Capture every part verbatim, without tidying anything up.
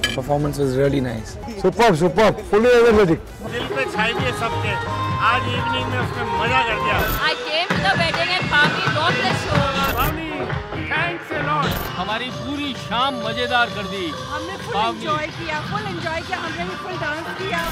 Performance was really nice. Superb, superb, fully energetic. दिल पे छाई हुई है सबके। आज इवनिंग में उसने मजा कर दिया। I came to the wedding and Pavni, God bless you. Pavni, thanks a lot. हमारी पूरी शाम मजेदार कर दी। हमने फुल एंजॉय किया, फुल एंजॉय किया, हमने भी फुल डांस किया।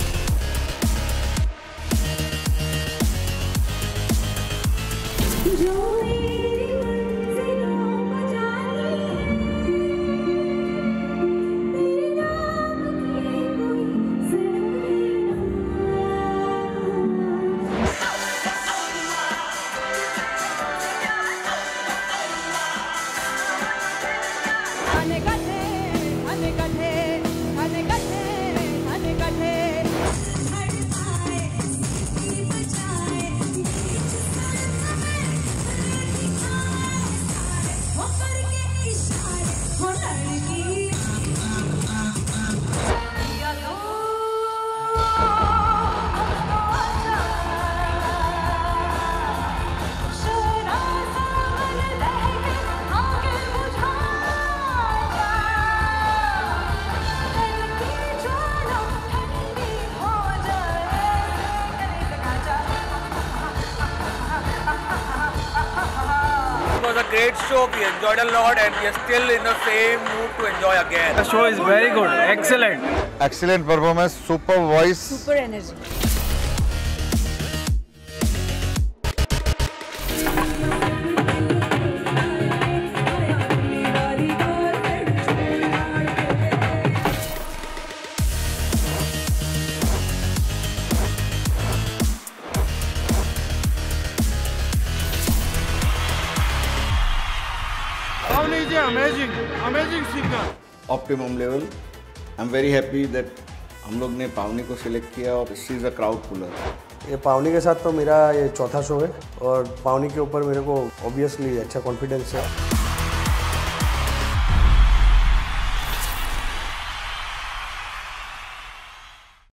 It was a great show. We enjoyed a lot, and we are still in the same mood to enjoy again. The show is very good, excellent. Excellent performance, super voice. Super energy. Pavni is an amazing, amazing singer. Optimum level. I am very happy that हम लोग ने पावनी को select किया और she is a crowd puller. ये पावनी के साथ तो मेरा ये चौथा शो है और पावनी के ऊपर मेरे को ऑब्वियसली अच्छा कॉन्फिडेंस है।